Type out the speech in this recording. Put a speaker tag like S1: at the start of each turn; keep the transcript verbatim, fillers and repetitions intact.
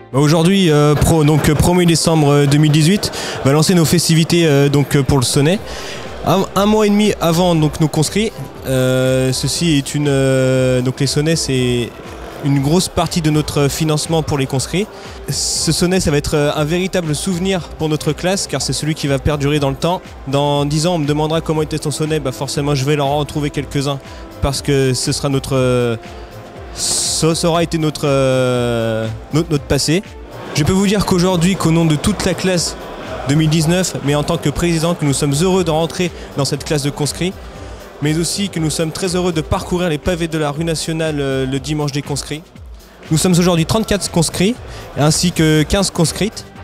S1: Aujourd'hui, euh, pro, donc premier décembre deux mille dix-huit, va lancer nos festivités euh, donc pour le Sonnet. Un, un mois et demi avant donc nos conscrits. Euh, ceci est une euh, donc les Sonnets, c'est une grosse partie de notre financement pour les conscrits. Ce sonnet, ça va être un véritable souvenir pour notre classe, car c'est celui qui va perdurer dans le temps. Dans dix ans, on me demandera comment était ton sonnet, bah forcément je vais leur en retrouver quelques-uns, parce que ce sera notre, ça, ça aura été notre, notre, notre passé. Je peux vous dire qu'aujourd'hui, qu'au nom de toute la classe deux mille dix-neuf, mais en tant que président, que nous sommes heureux de rentrer dans cette classe de conscrits, mais aussi que nous sommes très heureux de parcourir les pavés de la rue nationale le dimanche des conscrits. Nous sommes aujourd'hui trente-quatre conscrits, ainsi que quinze conscrites.